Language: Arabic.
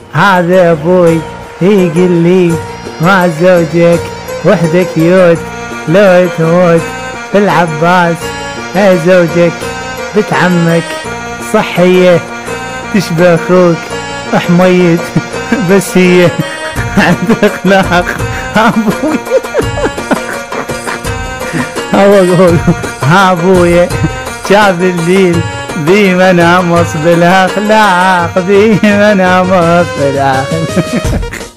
هذا ابوي يقول لي مع زوجك وحدك يوت لو تموت بالعباس، زوجك بنت عمك صحية تشبه اخوك حميد بس هي عند اخلاق ابوي. ابويا شاف الليل ذي منامص بالاخلاق، ذي منامص بالاخلاق.